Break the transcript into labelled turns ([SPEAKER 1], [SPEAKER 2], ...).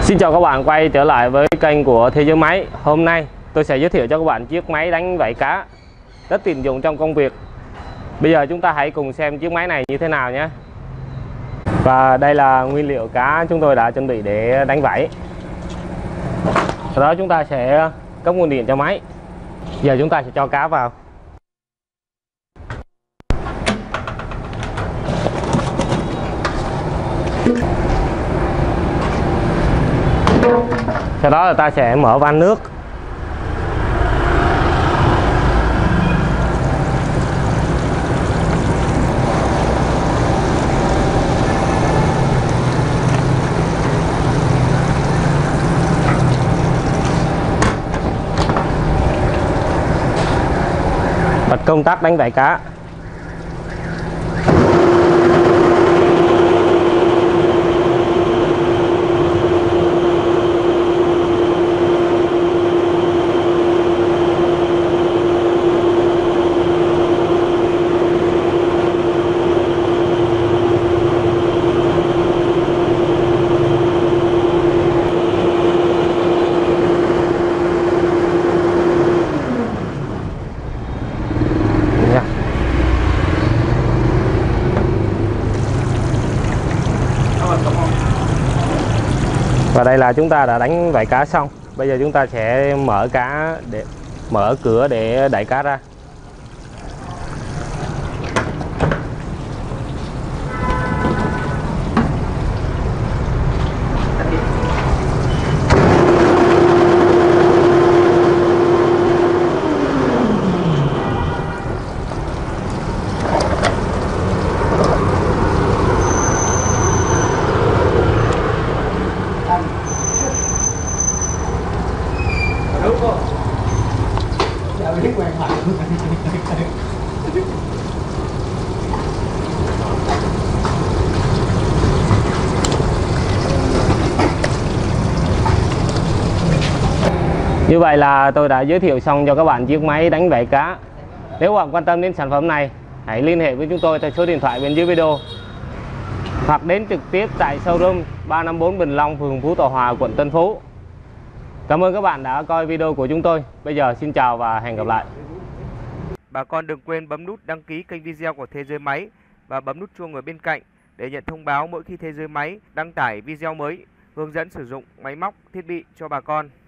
[SPEAKER 1] Xin chào các bạn quay trở lại với kênh của Thế Giới Máy. Hôm nay tôi sẽ giới thiệu cho các bạn chiếc máy đánh vảy cá rất tiện dụng trong công việc. Bây giờ chúng ta hãy cùng xem chiếc máy này như thế nào nhé. Và đây là nguyên liệu cá chúng tôi đã chuẩn bị để đánh vảy. Sau đó chúng ta sẽ cấp nguồn điện cho máy. Giờ chúng ta sẽ cho cá vào. Sau đó là ta sẽ mở van nước. Bật công tắc đánh vảy cá. Và đây là chúng ta đã đánh vảy cá xong. Bây giờ chúng ta sẽ mở cửa để đẩy cá ra. Như vậy là tôi đã giới thiệu xong cho các bạn chiếc máy đánh vảy cá. Nếu bạn quan tâm đến sản phẩm này, hãy liên hệ với chúng tôi theo số điện thoại bên dưới video, hoặc đến trực tiếp tại showroom 354 Bình Long, phường Phú Thọ Hòa, quận Tân Phú. Cảm ơn các bạn đã coi video của chúng tôi. Bây giờ xin chào và hẹn gặp lại.
[SPEAKER 2] Bà con đừng quên bấm nút đăng ký kênh video của Thế Giới Máy và bấm nút chuông ở bên cạnh để nhận thông báo mỗi khi Thế Giới Máy đăng tải video mới hướng dẫn sử dụng máy móc, thiết bị cho bà con.